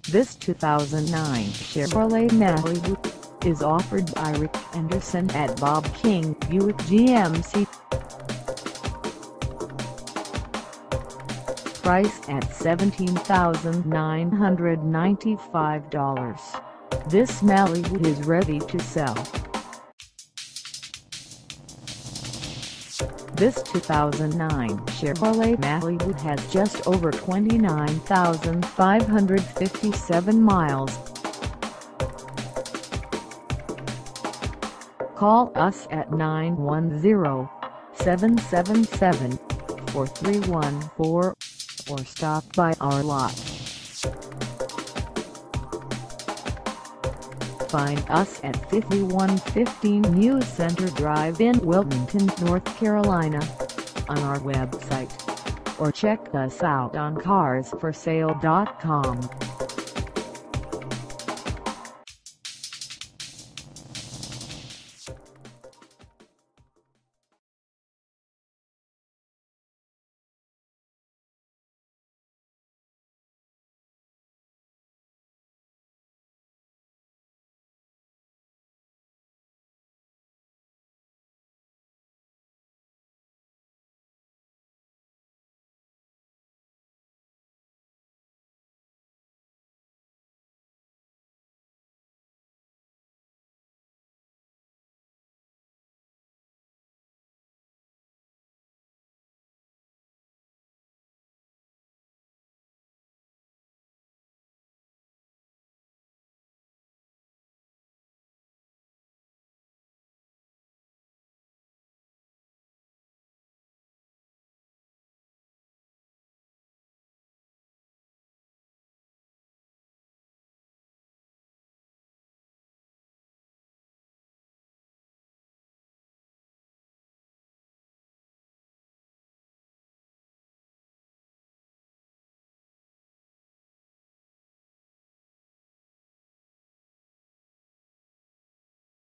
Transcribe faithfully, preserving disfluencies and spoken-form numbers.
This two thousand nine Chevrolet Malibu is offered by Rick Anderson at Bob King Buick G M C. Priced at seventeen thousand nine hundred ninety-five dollars, this Malibu is ready to sell. This two thousand nine Chevrolet Malibu has just over twenty-nine thousand five hundred fifty-seven miles. Call us at nine one zero, seven seven seven, four three one four or stop by our lot. Find us at fifty-one fifteen New Center Drive in Wilmington, North Carolina, on our website, or check us out on cars for sale dot com.